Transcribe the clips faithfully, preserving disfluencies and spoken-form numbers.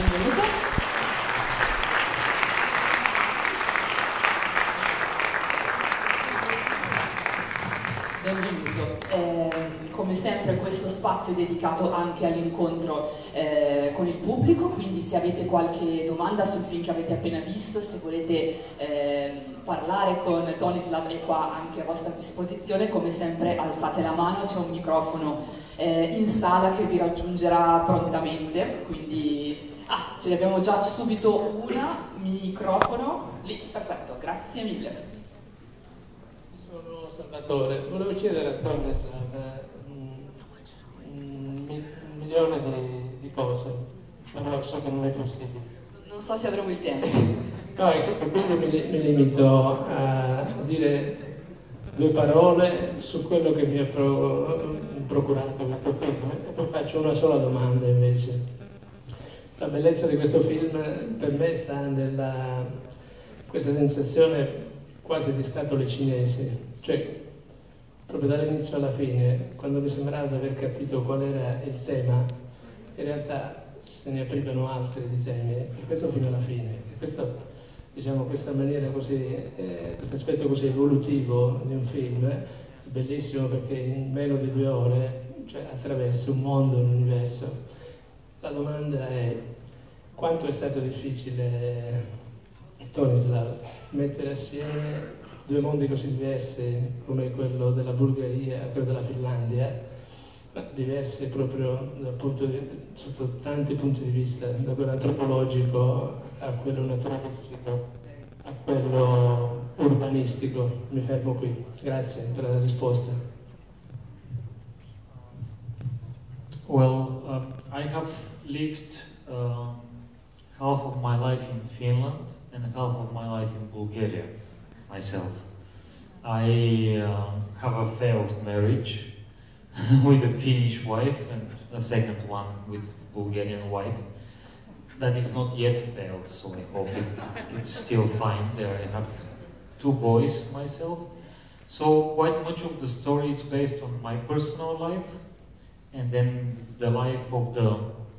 benvenuto. Benvenuto. Eh, come sempre questo spazio è dedicato anche all'incontro eh, con il pubblico, quindi se avete qualche domanda sul film che avete appena visto, se volete eh, parlare con Tonislav è qua anche a vostra disposizione, come sempre alzate la mano, c'è un microfono eh, in sala che vi raggiungerà prontamente, quindi ah, ce ne abbiamo già subito una, microfono, lì, perfetto, grazie mille. Sono Salvatore, volevo chiedere a Tonislav un, un, un milione di, di cose, ma so che non è possibile. Non so se avremo il tempo. No, e quindi mi, mi limito a dire due parole su quello che mi ha pro, procurato questo film e poi faccio una sola domanda invece. La bellezza di questo film per me sta nella questa sensazione quasi di scatole cinesi, cioè proprio dall'inizio alla fine, quando mi sembrava di aver capito qual era il tema, in realtà se ne aprivano altri di temi, e questo fino alla fine. E questo, diciamo, questa maniera così, eh, questo aspetto così evolutivo di un film è bellissimo perché in meno di due ore, cioè, attraversa un mondo, un universo. La domanda è: quanto è stato difficile, Tonislav, mettere assieme due mondi così diversi come quello della Bulgaria e quello della Finlandia, ma diversi proprio dal punto di, sotto tanti punti di vista, da quello antropologico a quello naturalistico, a quello urbanistico. Mi fermo qui. Grazie per la risposta. Well, um, I have lived uh, half of my life in Finland and half of my life in Bulgaria myself. I uh, have a failed marriage with a Finnish wife and a second one with Bulgarian wife. That is not yet failed, so I hope it, it's still fine. There I have two boys myself. So quite much of the story is based on my personal life and then the life of the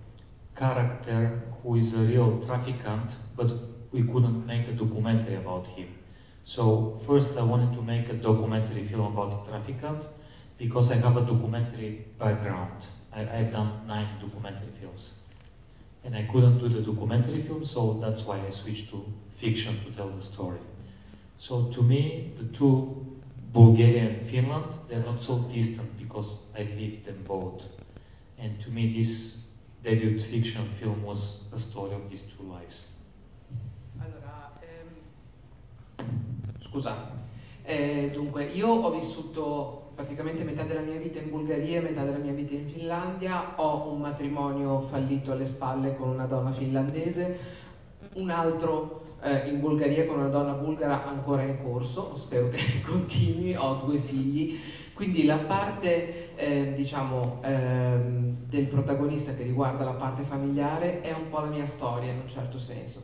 character who is a real trafficant, but we couldn't make a documentary about him. So first I wanted to make a documentary film about the trafficant because I have a documentary background. I, I've done nine documentary films. And I couldn't do the documentary film, so that's why I switched to fiction to tell the story. So to me, the two, Bulgaria and Finland, they're not so distant because I lived them both. And to me, this debut fiction film was a story of these two lives. Allora, ehm, scusa, eh, dunque io ho vissuto praticamente metà della mia vita in Bulgaria e metà della mia vita in Finlandia, ho un matrimonio fallito alle spalle con una donna finlandese, un altro eh, in Bulgaria con una donna bulgara ancora in corso, spero che continui, ho due figli, quindi la parte eh, diciamo ehm, del protagonista che riguarda la parte familiare è un po' la mia storia in un certo senso.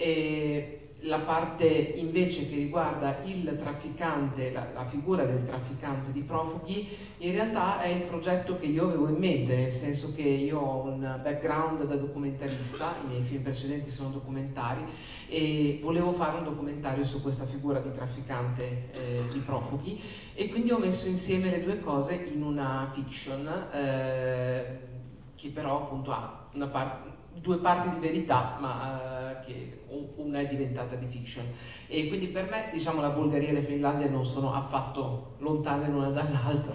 E la parte invece che riguarda il trafficante, la, la figura del trafficante di profughi, in realtà è il progetto che io avevo in mente, nel senso che io ho un background da documentarista, i miei film precedenti sono documentari, e volevo fare un documentario su questa figura di trafficante eh, di profughi, e quindi ho messo insieme le due cose in una fiction eh, che però appunto ha una parte, due parti di verità, ma uh, che una è diventata di fiction. E quindi per me, diciamo, la Bulgaria e la Finlandia non sono affatto lontane l'una dall'altra.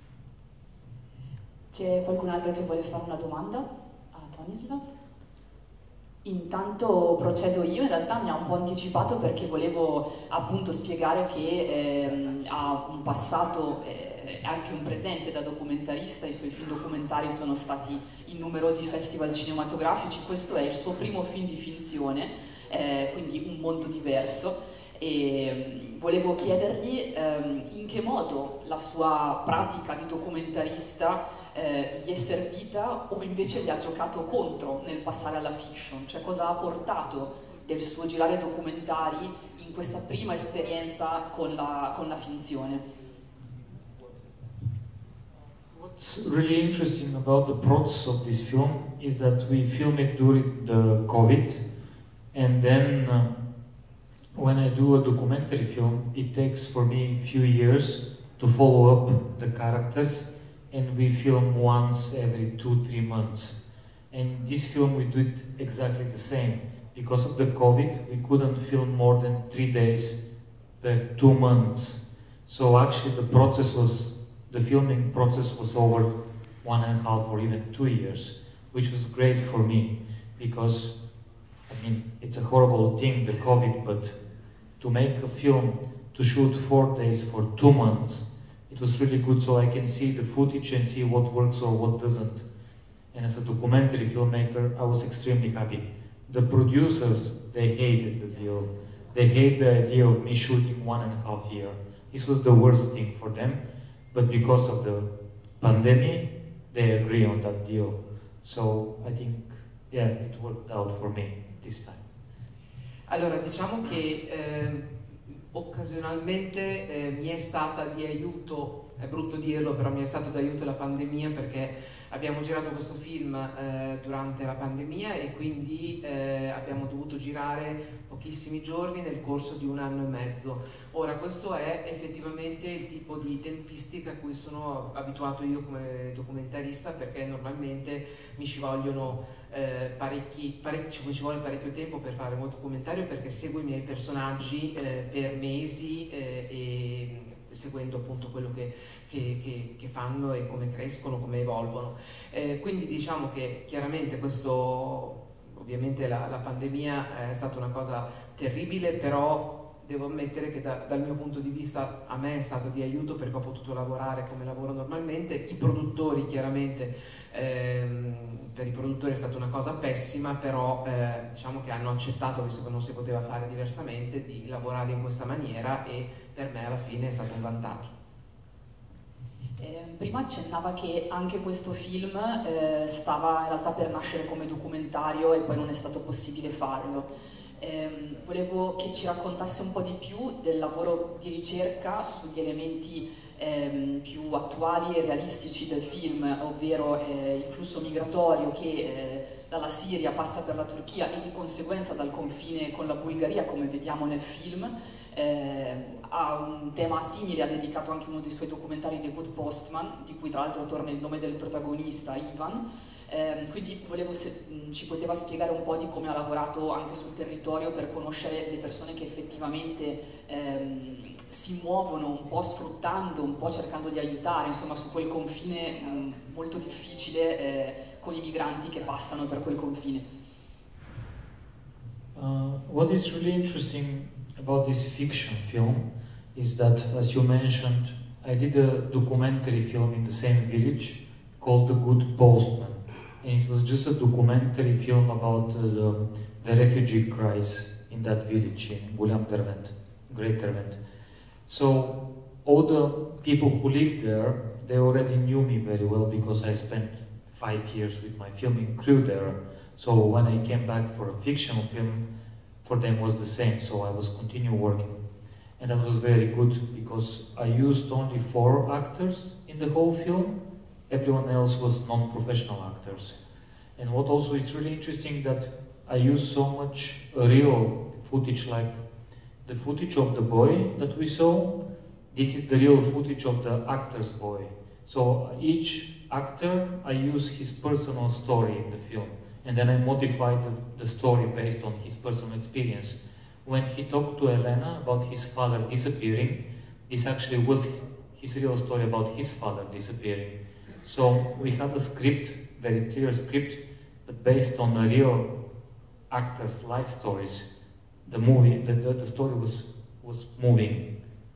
C'è qualcun altro che vuole fare una domanda a Tonislav? Intanto procedo io, in realtà mi ha un po' anticipato perché volevo appunto spiegare che ehm, ha un passato e eh, anche un presente da documentarista, i suoi film documentari sono stati in numerosi festival cinematografici, questo è il suo primo film di finzione, eh, quindi un mondo diverso, e volevo chiedergli ehm, in che modo la sua pratica di documentarista eh, gli è servita o invece gli ha giocato contro nel passare alla fiction, cioè cosa ha portato del suo girare documentari in questa prima esperienza con la, con la finzione. What what's really interesting about the process of this film is that we film it during the COVID, and then uh, when I do a documentary film, it takes for me a few years to follow up the characters, and we film once every two, three months. And this film we do it exactly the same. Because of the COVID, we couldn't film more than three days per two months. So actually the process was, the filming process was over one and a half or even two years, which was great for me because, I mean, it's a horrible thing, the COVID, but to make a film, to shoot four days for two months, it was really good so I can see the footage and see what works or what doesn't. And as a documentary filmmaker, I was extremely happy. The producers, they hated the deal. They hate the idea of me shooting one and a half year. This was the worst thing for them, but because of the pandemic, they agree on that deal. So I think, yeah, it worked out for me this time. Allora, diciamo che eh, occasionalmente eh, mi è stata di aiuto, è brutto dirlo, però mi è stato di aiuto la pandemia perché abbiamo girato questo film eh, durante la pandemia e quindi eh, abbiamo dovuto girare pochissimi giorni nel corso di un anno e mezzo. Ora, questo è effettivamente il tipo di tempistica a cui sono abituato io come documentarista, perché normalmente mi ci vogliono eh, parecchi, parecchi, ci vuole parecchio tempo per fare un documentario, perché seguo i miei personaggi eh, per mesi eh, e seguendo appunto quello che, che, che, che fanno e come crescono, come evolvono. Eh, quindi diciamo che chiaramente questo, ovviamente la, la pandemia è stata una cosa terribile, però devo ammettere che da, dal mio punto di vista a me è stato di aiuto perché ho potuto lavorare come lavoro normalmente. I produttori chiaramente, ehm, per i produttori è stata una cosa pessima, però eh, diciamo che hanno accettato, visto che non si poteva fare diversamente, di lavorare in questa maniera e per me alla fine è stato un vantaggio. Eh, prima accennava che anche questo film eh, stava in realtà per nascere come documentario e poi non è stato possibile farlo. Eh, volevo che ci raccontasse un po' di più del lavoro di ricerca sugli elementi eh, più attuali e realistici del film, ovvero eh, il flusso migratorio che eh, dalla Siria passa per la Turchia e di conseguenza dal confine con la Bulgaria, come vediamo nel film. Eh, ha un tema simile, ha dedicato anche uno dei suoi documentari, The Good Postman, di cui tra l'altro torna il nome del protagonista, Ivan. Eh, quindi volevo se mh, ci poteva spiegare un po' di come ha lavorato anche sul territorio per conoscere le persone che effettivamente ehm, si muovono un po' sfruttando, un po' cercando di aiutare, insomma, su quel confine mh, molto difficile eh, con i migranti che passano per quel confine. Uh, what is really interesting about this fiction film is that, as you mentioned, I did a documentary film in the same village called The Good Postman. And it was just a documentary film about uh, the, the refugee crisis in that village in Guliam Dervent, Great Dervent. So all the people who lived there, they already knew me very well because I spent five years with my filming crew there. So when I came back for a fictional film, for them was the same, so I was continue working. And that was very good because I used only four actors in the whole film. Everyone else was non-professional actors. And what also is really interesting that I use so much real footage, like the footage of the boy that we saw. This is the real footage of the actor's boy. So each actor, I use his personal story in the film. And then I modified the, the story based on his personal experience. When he talked to Elena about his father disappearing, this actually was his real story about his father disappearing. So we had a script, very clear script, but based on the real actors' life stories. The movie, the, the, the story was, was moving.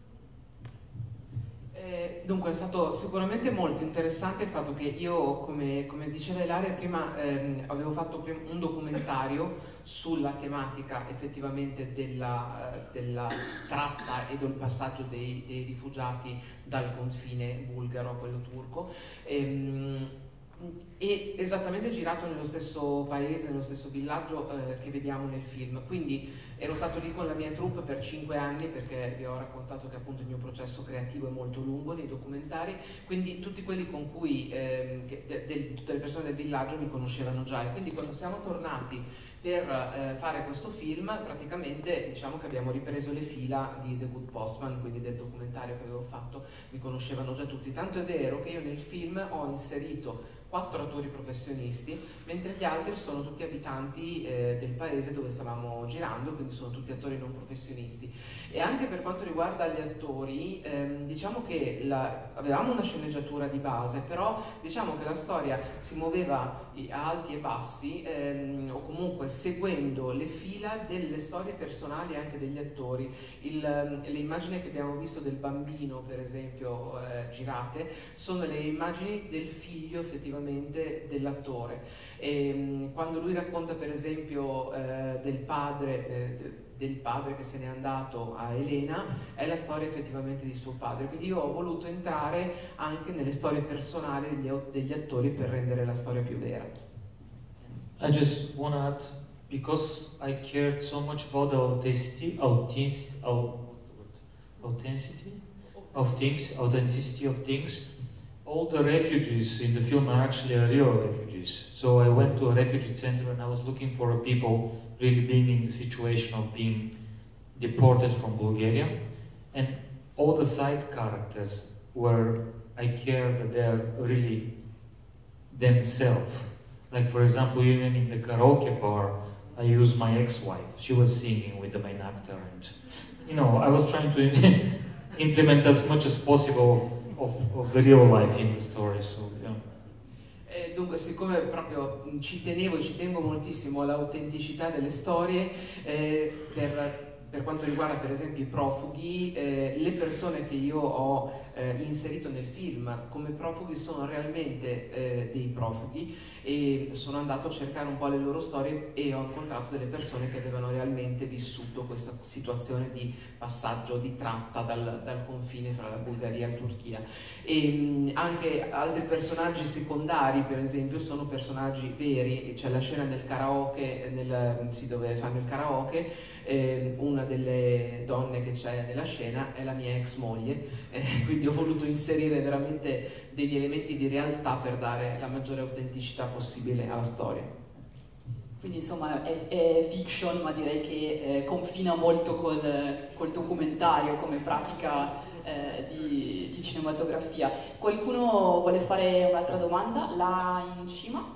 Eh, dunque è stato sicuramente molto interessante il fatto che io, come, come diceva Ilaria, prima ehm, avevo fatto un documentario sulla tematica effettivamente della, eh, della tratta e del passaggio dei, dei rifugiati dal confine bulgaro a quello turco. Ehm, e esattamente girato nello stesso paese, nello stesso villaggio eh, che vediamo nel film. Quindi ero stato lì con la mia troupe per cinque anni, perché vi ho raccontato che appunto il mio processo creativo è molto lungo nei documentari, quindi tutti quelli con cui eh, che, de, de, tutte le persone del villaggio mi conoscevano già, e quindi quando siamo tornati per eh, fare questo film praticamente diciamo che abbiamo ripreso le fila di The Good Postman, quindi del documentario che avevo fatto, mi conoscevano già tutti, tanto è vero che io nel film ho inserito quattro attori professionisti, mentre gli altri sono tutti abitanti eh, del paese dove stavamo girando, quindi sono tutti attori non professionisti. E anche per quanto riguarda gli attori, ehm, diciamo che la, avevamo una sceneggiatura di base, però diciamo che la storia si muoveva a alti e bassi, ehm, o comunque seguendo le fila delle storie personali anche degli attori. Il, le immagini che abbiamo visto del bambino, per esempio, eh, girate, sono le immagini del figlio effettivamente dell'attore. E quando lui racconta per esempio eh, del padre eh, del padre che se n'è andato a Elena, è la storia effettivamente di suo padre, quindi io ho voluto entrare anche nelle storie personali degli, degli attori per rendere la storia più vera. I just want to add, because I cared so much about the authenticity, authenticity, authenticity of things, authenticity of things. All the refugees in the film are actually real refugees. So I went to a refugee center and I was looking for people really being in the situation of being deported from Bulgaria. And all the side characters where I care that they're really themselves. Like for example, even in the karaoke bar, I used my ex-wife. She was singing with the main actor. And, you know, I was trying to implement as much as possible Of, of the real life in the story, so, yeah. Eh, dunque, siccome proprio ci tenevo e ci tengo moltissimo all'autenticità delle storie, eh, per, per quanto riguarda per esempio i profughi, eh, le persone che io ho eh, inserito nel film come profughi sono realmente eh, dei profughi, e sono andato a cercare un po' le loro storie e ho incontrato delle persone che avevano realmente vissuto questa situazione di passaggio, di tratta dal, dal confine fra la Bulgaria e la Turchia. E mh, anche altri personaggi secondari, per esempio, sono personaggi veri. C'è la scena nel karaoke, nel, sì, dove fanno il karaoke, eh, una delle donne che c'è nella scena è la mia ex moglie, eh, quindi ho voluto inserire veramente degli elementi di realtà per dare la maggiore autenticità possibile alla storia. Quindi insomma è, è fiction, ma direi che eh, confina molto col, col documentario come pratica eh, di, di cinematografia. Qualcuno vuole fare un'altra domanda? Là in cima?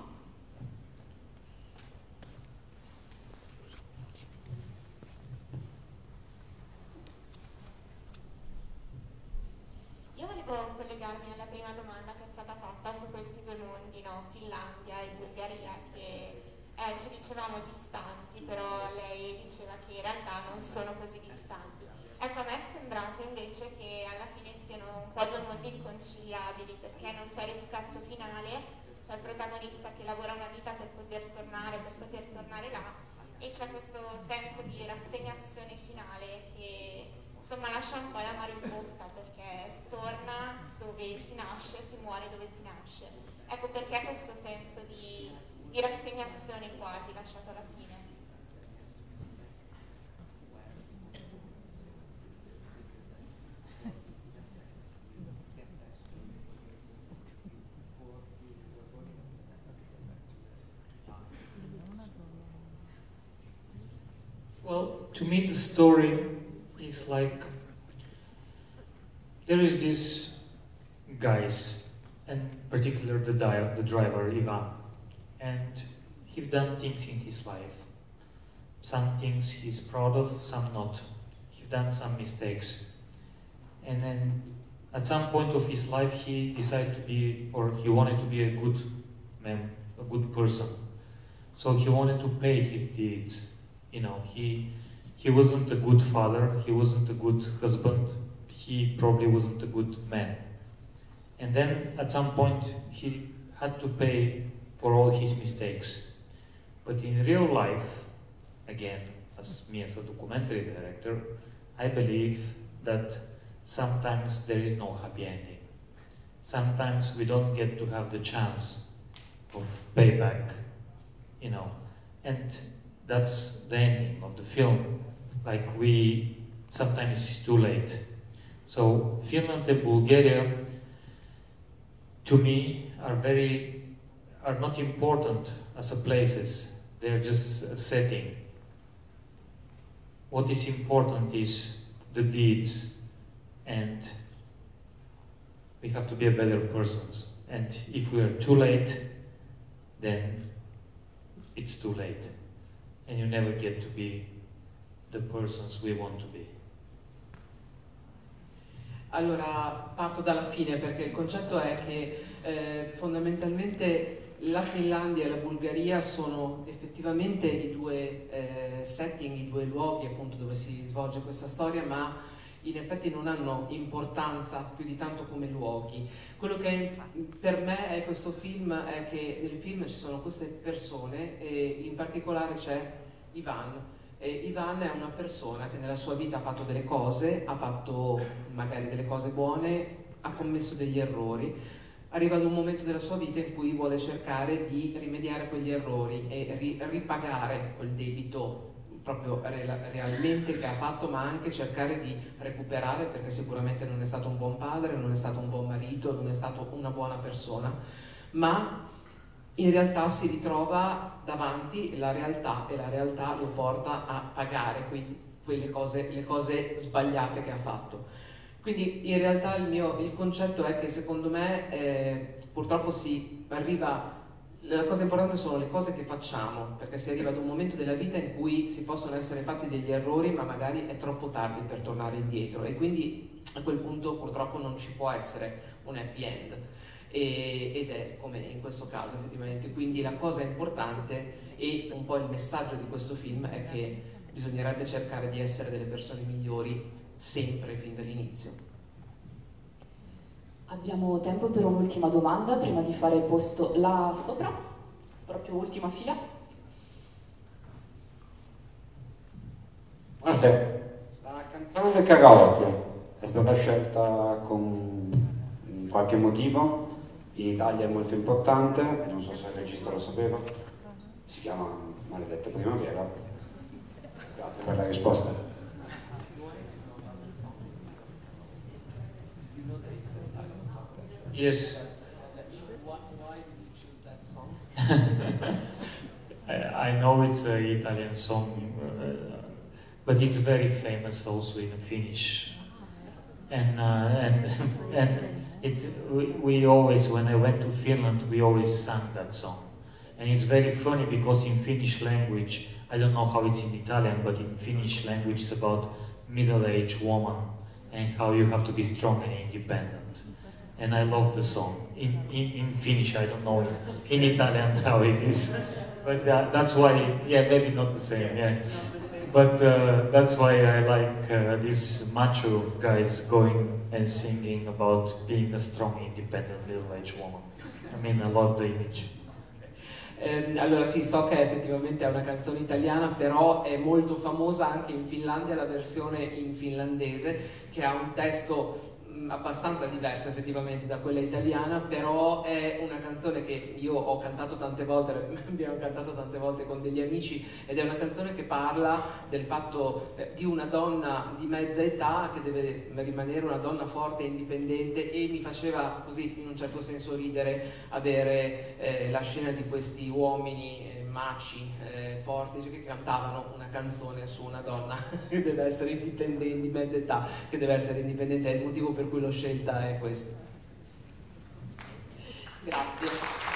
Io volevo collegarmi alla prima domanda che è stata fatta su questi due mondi, no? Finlandia e Bulgaria, che eh, ci dicevamo distanti, però lei diceva che in realtà non sono così distanti. Ecco, a me è sembrato invece che alla fine siano un po' due mondi inconciliabili, perché non c'è riscatto finale, c'è il protagonista che lavora una vita per poter tornare, per poter tornare là, e c'è questo senso di rassegnazione finale che insomma lascia un po' l'amaro in bocca, perché si torna dove si nasce, si muore dove si nasce. Ecco perché questo senso di, di rassegnazione quasi lasciato alla fine. Well, to me the story is like, there is these guys, and particularly the, the driver, Ivan, and he's done things in his life. Some things he's proud of, some not. He's done some mistakes. And then at some point of his life he decided to be, or he wanted to be a good man, a good person. So he wanted to pay his deeds. You know, he he wasn't a good father, he wasn't a good husband, he probably wasn't a good man. And then at some point he had to pay for all his mistakes. But in real life, again, as me as a documentary director, I believe that sometimes there is no happy ending. Sometimes we don't get to have the chance of payback, you know, and that's the ending of the film. Like we, sometimes it's too late. So Finland and Bulgaria, to me, are very, are not important as a places. They're just a setting. What is important is the deeds, and we have to be a better persons. And if we are too late, then it's too late. And you never get to be the persons we want to be. Allora, parto dalla fine perché il concetto è che eh, fondamentalmente la Finlandia e la Bulgaria sono effettivamente i due eh, setting, i due luoghi appunto dove si svolge questa storia, ma in effetti non hanno importanza più di tanto come luoghi. Quello che per me è questo film è che nel film ci sono queste persone e in particolare c'è Ivan. E Ivan è una persona che nella sua vita ha fatto delle cose, ha fatto magari delle cose buone, ha commesso degli errori. Arriva ad un momento della sua vita in cui vuole cercare di rimediare quegli errori e ri ripagare quel debito proprio re realmente che ha fatto, ma anche cercare di recuperare, perché sicuramente non è stato un buon padre, non è stato un buon marito, non è stato una buona persona, ma in realtà si ritrova davanti la realtà e la realtà lo porta a pagare quei, quelle cose, le cose sbagliate che ha fatto. Quindi in realtà il, mio, il concetto è che secondo me eh, purtroppo si arriva, la cosa importante sono le cose che facciamo, perché si arriva ad un momento della vita in cui si possono essere fatti degli errori, ma magari è troppo tardi per tornare indietro e quindi a quel punto purtroppo non ci può essere un happy end. E, ed è come in questo caso effettivamente. Quindi la cosa importante e un po' il messaggio di questo film è che bisognerebbe cercare di essere delle persone migliori sempre fin dall'inizio. Abbiamo tempo per un'ultima domanda prima di fare posto là sopra, proprio ultima fila. Buonasera, la canzone del karaoke è stata scelta con qualche motivo? In Italia è molto importante, non so se il regista lo sapeva, si chiama Maledetta Primavera. Grazie per la risposta. Yes. I know it's an Italian song, uh, but it's very famous also in Finnish. And, uh, and, and it, we, we always, when I went to Finland, we always sang that song. And it's very funny because in Finnish language, I don't know how it's in Italian, but in Finnish language it's about middle-aged woman and how you have to be strong and independent. And I love the song. In, in, in Finnish, I don't know in, in Italian how it is. But uh, that's why, yeah, maybe not the same, yeah. But uh, that's why I like uh, these macho guys going and singing about being a strong, independent, middle-aged woman. I mean, I love the image. Eh, allora sì, so che effettivamente è una canzone italiana, però è molto famosa anche in Finlandia la versione in finlandese, che ha un testo abbastanza diverso effettivamente da quella italiana, però è una canzone che io ho cantato tante volte, abbiamo cantato tante volte con degli amici, ed è una canzone che parla del fatto eh, di una donna di mezza età che deve rimanere una donna forte e indipendente, e mi faceva così in un certo senso ridere avere eh, la scena di questi uomini eh, maci, eh, forti, cioè, che cantavano una canzone su una donna che deve essere indipendente, di mezza età, che deve essere indipendente. È il motivo per cui l'ho scelta è questo. Grazie.